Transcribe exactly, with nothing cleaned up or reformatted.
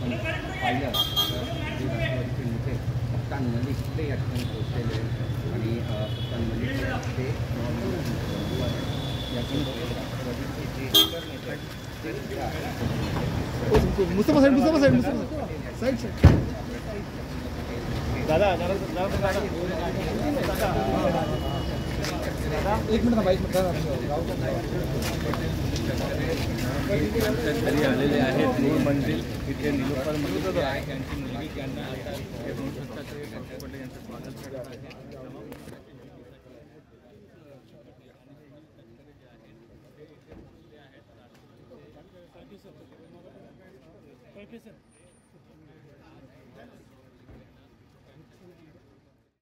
पाहिलं इथे कप्तान मलिक ते या ठिकाणी पोहोचलेले आणि कप्तान मलिक ते Mustafa side Mustafa side Mustafa side side दादा दादा एक मिनिट बाईक मिनिट घरी आलेले आहेत मूळ मंदिर इथे निलोफर मंदिर आहे त्यांची मुलगी त्यांना आता हॉस्पिटल यांचं स्वागत करत आहे.